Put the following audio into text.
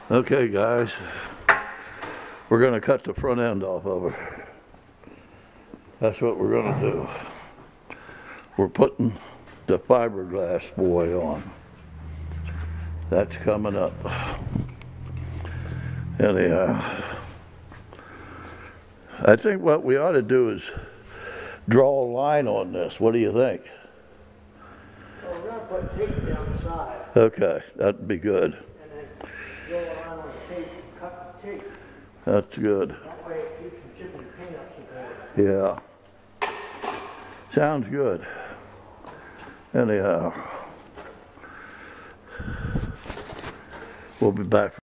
Okay guys, we're going to cut the front end off of her. That's what we're going to do. We're putting the fiberglass boy on. That's coming up. Anyhow, I think what we ought to do is draw a line on this. What do you think? Well, we're going to put tape down the side. Okay, that'd be good. And then draw a line on the tape, cut the tape. That's good. That way it keeps from chipping the paint up so bad. Yeah. Sounds good. Anyhow, we'll be back.